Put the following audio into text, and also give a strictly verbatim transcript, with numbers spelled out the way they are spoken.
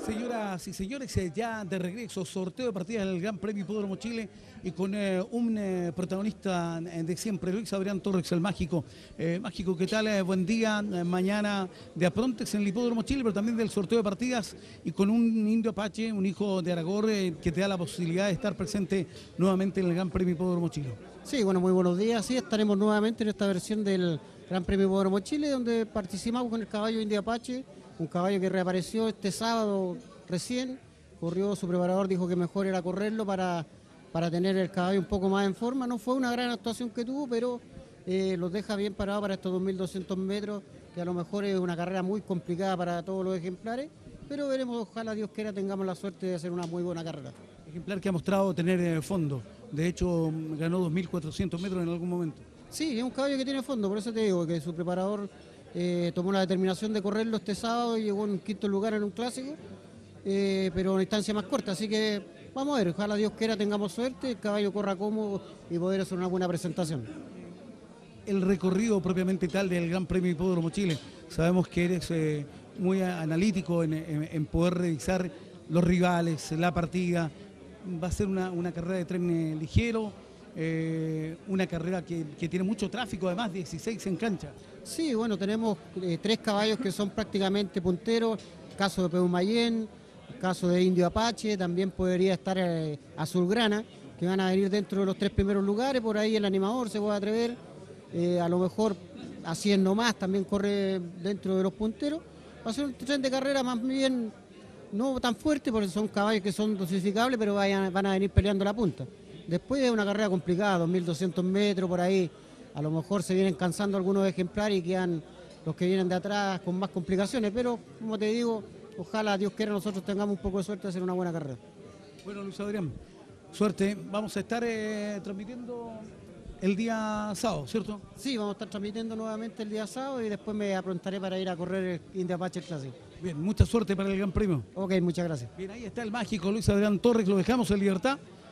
Señoras y señores, eh, ya de regreso, sorteo de partidas del Gran Premio Hipódromo Chile y con eh, un eh, protagonista eh, de siempre, Luis Adrián Torres, el mágico. Eh, mágico, ¿qué tal? Eh, buen día, eh, mañana de aprontes en el Hipódromo Chile, pero también del sorteo de partidas y con un indio apache, un hijo de Aragor, eh, que te da la posibilidad de estar presente nuevamente en el Gran Premio Hipódromo Chile. Sí, bueno, muy buenos días. Sí, estaremos nuevamente en esta versión del Gran Premio Hipódromo Chile, donde participamos con el caballo Indio Apache, un caballo que reapareció este sábado recién. Corrió, su preparador dijo que mejor era correrlo para, para tener el caballo un poco más en forma. No fue una gran actuación que tuvo, pero eh, los deja bien parados para estos dos mil doscientos metros, que a lo mejor es una carrera muy complicada para todos los ejemplares, pero veremos, ojalá Dios quiera tengamos la suerte de hacer una muy buena carrera. Ejemplar que ha mostrado tener eh, fondo. De hecho, ganó dos mil cuatrocientos metros en algún momento. Sí, es un caballo que tiene fondo, por eso te digo que su preparador eh, tomó la determinación de correrlo este sábado y llegó en quinto lugar en un clásico, eh, pero en distancia más corta, así que vamos a ver, ojalá Dios quiera tengamos suerte, el caballo corra cómodo y poder hacer una buena presentación. El recorrido propiamente tal del Gran Premio Hipódromo Chile, sabemos que eres eh, muy analítico en, en, en poder revisar los rivales, la partida. Va a ser una, una carrera de tren eh, ligero, eh, una carrera que, que tiene mucho tráfico, además dieciséis en cancha. Sí, bueno, tenemos eh, tres caballos que son prácticamente punteros, el caso de Peumayén, el caso de Indio Apache, también podría estar eh, Azulgrana, que van a venir dentro de los tres primeros lugares, por ahí el animador se puede atrever, eh, a lo mejor así es nomás, también corre dentro de los punteros. Va a ser un tren de carrera más bien no tan fuerte, porque son caballos que son dosificables, pero vayan, van a venir peleando la punta. Después es una carrera complicada, dos mil doscientos metros por ahí, a lo mejor se vienen cansando algunos ejemplares y quedan los que vienen de atrás con más complicaciones, pero como te digo, ojalá Dios quiera nosotros tengamos un poco de suerte de hacer una buena carrera. Bueno, Luis Adrián, suerte. Vamos a estar eh, transmitiendo el día sábado, ¿cierto? Sí, vamos a estar transmitiendo nuevamente el día sábado y después me aprontaré para ir a correr el Indio Apache Classic. Bien, mucha suerte para el Gran Premio. Ok, muchas gracias. Bien, ahí está el mágico Luis Adrián Torres, lo dejamos en libertad.